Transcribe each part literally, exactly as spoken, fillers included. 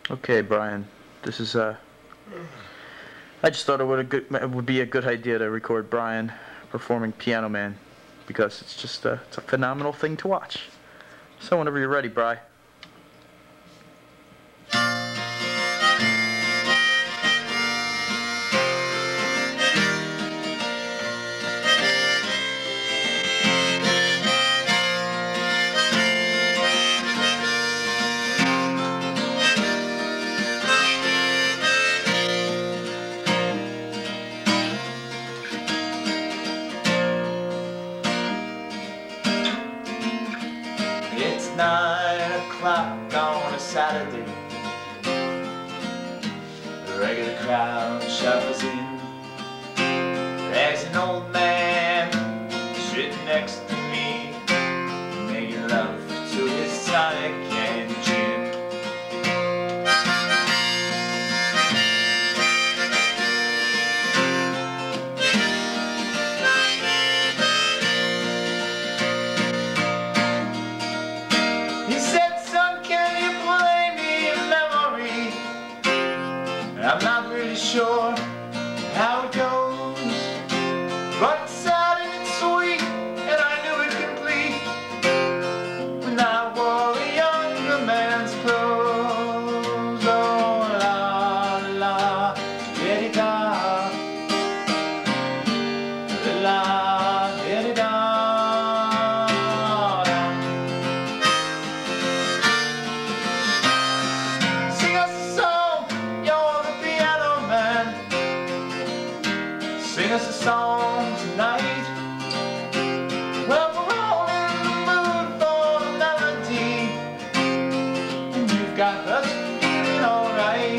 Okay, Brian. This is uh. I just thought it would a good it would be a good idea to record Brian performing Piano Man, because it's just a it's a phenomenal thing to watch. So whenever you're ready, Bri. It's nine o'clock on a Saturday. The regular crowd shuffles in. There's an old man sitting next to me, making love to his Sonic and gin. He said, "Son, can you play me a memory?" And I'm not really sure how it goes, but it sounded sweet and I knew it complete when I wore a younger man's clothes. Oh, la, la, da-di-da, la, da-di-da. Sing us a song, you're the piano man. Sing us a song tonight. Well, we're all in the mood for a melody, and you've got us feeling alright.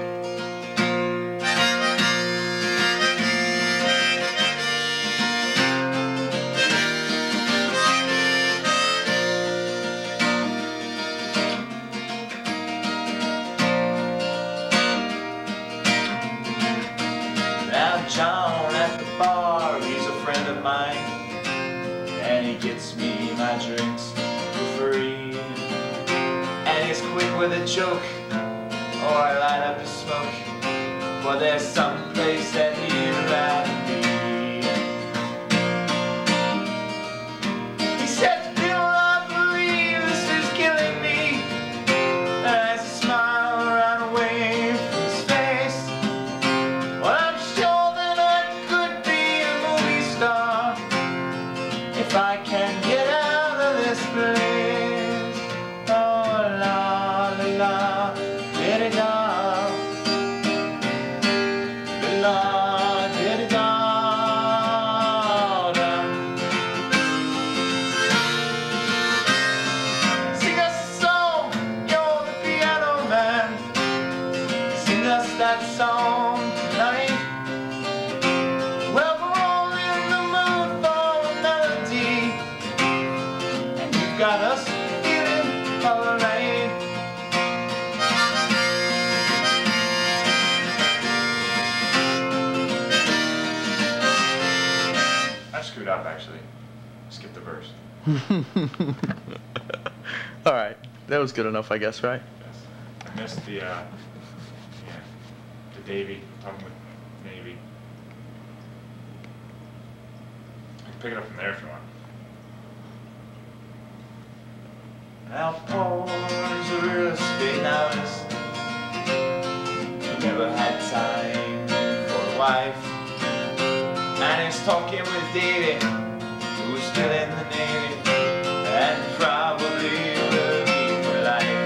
Now John at the bar, he's a friend of mine, and he gets me my drinks for free. And he's quick with a joke, or I light up a smoke. Well, there's some place that he'd rather be. He said, "Bill, I believe this is killing me." As a smile ran away from his face. Well, I'm sure that I could be a movie star if I can get out of this place. Oh, la, la, la, da-da-da. La, da-da-da, da. Sing us a song, you're the piano man. Sing us that song tonight. Well, we're all in the mood for a melody, and you've got us feeling alright. I screwed up, actually. Skipped the verse. All right, that was good enough, I guess, right? Yes. I missed the, uh, yeah, the Davy, talking with Navy. I can pick it up from there if you want. Now Paul's a real estate novice who never had time for a wife, and he's talking with Davy, who's still in the Navy and probably will be for life.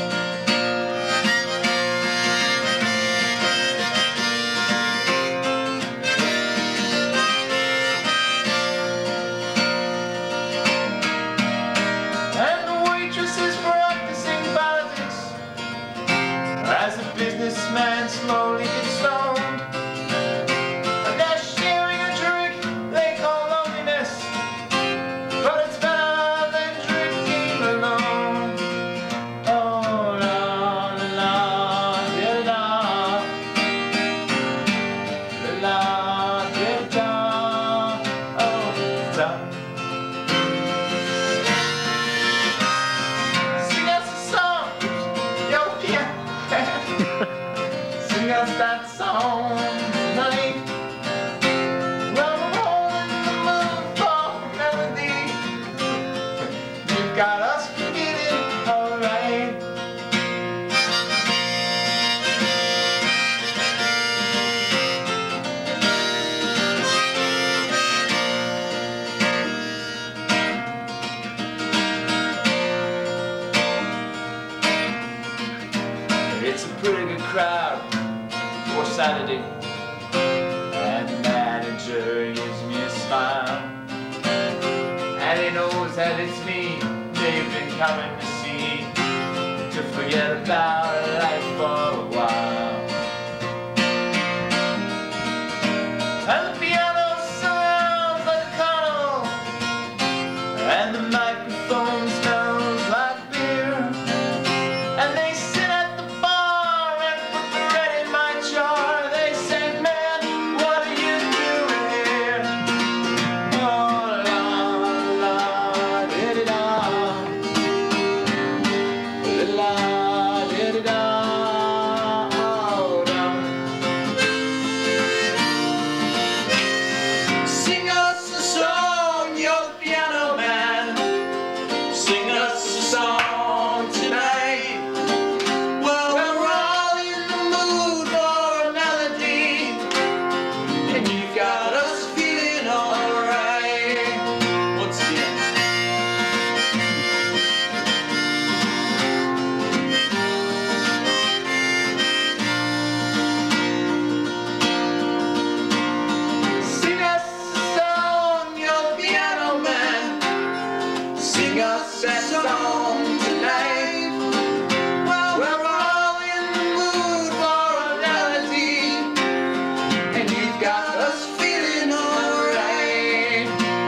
And the waitress is practicing politics as a businessman slowly gets stoned. And they're sharing a drink they call lonely pretty good crowd for Saturday, and the manager gives me a smile, and he knows that it's me they've been coming to see, to forget about life for a while. And the piano sounds like a carnival, and the microphone smells like beer, and they sit at the bar and put the bread in my jar. They say, man, what are you doing here? Oh, la, la, di-di-da, la, di-di-da, oh, da. Sing us a song, you're the piano man. Sing us a song tonight. Well, we're all in the mood for a melody, and you've got us feeling alright. Once again. Sing us a song, you're the piano man. Sing us that song tonight. Well, we're all in the mood for a melody, and you've got us feeling alright.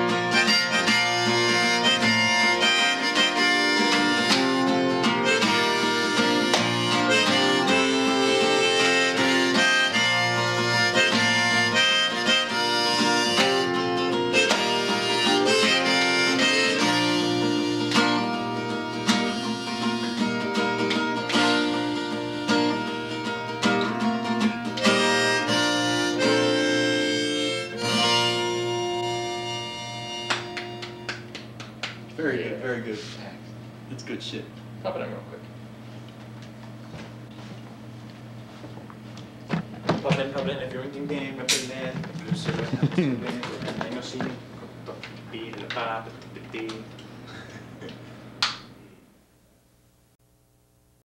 Very good, very good. That's good shit. Pop it in real quick. Pop in, pop in, if you're in game, pop it in. Producer, vengo así, con todo, pila, pa, pa, pa, pa,